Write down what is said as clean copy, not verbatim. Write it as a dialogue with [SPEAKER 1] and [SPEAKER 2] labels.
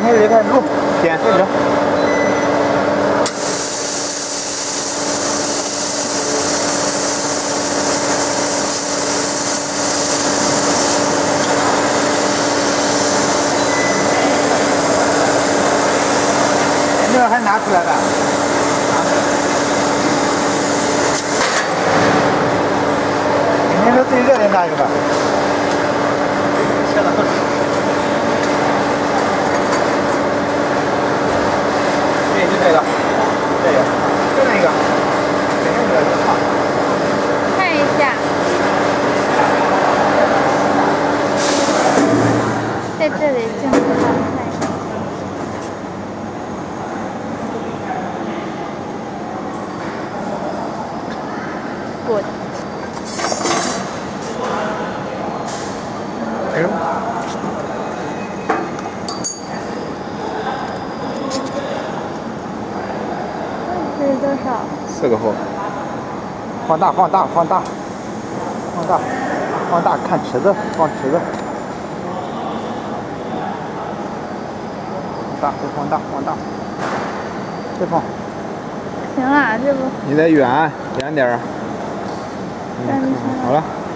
[SPEAKER 1] 开始录，点开始。那个还拿出来的。你说最热的那一个吧？切了。对，就这个，这个，就那个，这个就好。
[SPEAKER 2] 看一下，在这里镜头上看一下。我。
[SPEAKER 1] 哎呦！
[SPEAKER 2] 这是多少
[SPEAKER 1] ？4个后。放大，放大，放大，放大，放大，看池子，放池子。放大，再放大，放大，再放。
[SPEAKER 2] 行了，这不。
[SPEAKER 1] 你再远点儿。
[SPEAKER 2] 好了。